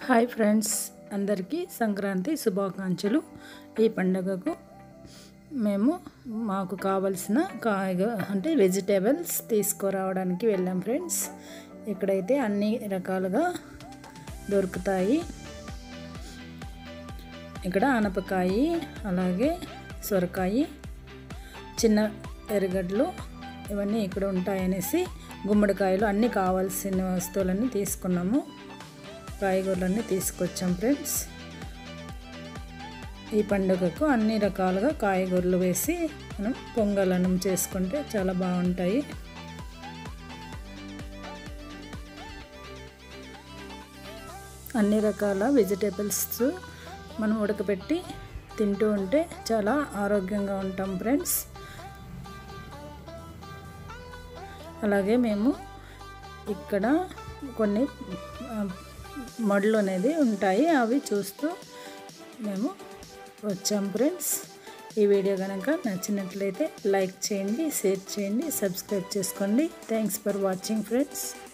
Hi friends, అందరికీ సంక్రాంతి శుభాకాంక్షలు. ఈ పండుగకు మాకు కావలసిన వెజిటేబుల్స్ తీసుకురావడానికి వెళ్ళాం ఫ్రెండ్స్. ఇక్కడైతే అన్ని రకాలుగా దొరుకుతాయి. ఇక్కడ ఆనపకాయ, అలాగే సొరకాయ, చిన్న ఎర్రగడ్డలు ఇవన్నీ ఇక్కడ ఉంటాయనేసి గుమ్మడికాయలు అన్నీ కావాల్సిన వస్తువులన్నీ తీసుకున్నాము. కాయగూరలన్నీ తీసుకొచ్చాం ఫ్రెండ్స్. ఈ పండుగకు అన్ని రకాలుగా కాయగూరలు వేసి మనం పొంగల్ అన్నం చేసుకుంటే చాలా బాగుంటాయి. అన్ని రకాల వెజిటేబుల్స్ మనం ఉడకబెట్టి తింటూ ఉంటే చాలా ఆరోగ్యంగా ఉంటాం ఫ్రెండ్స్. అలాగే మేము ఇక్కడ కొన్ని మడులు అనేది ఉంటాయి, అవి చూస్తూ మేము వచ్చాం ఫ్రెండ్స్. ఈ వీడియో కనుక నచ్చినట్లయితే లైక్ చేయండి, షేర్ చేయండి, సబ్స్క్రైబ్ చేసుకోండి. Thanks for watching friends.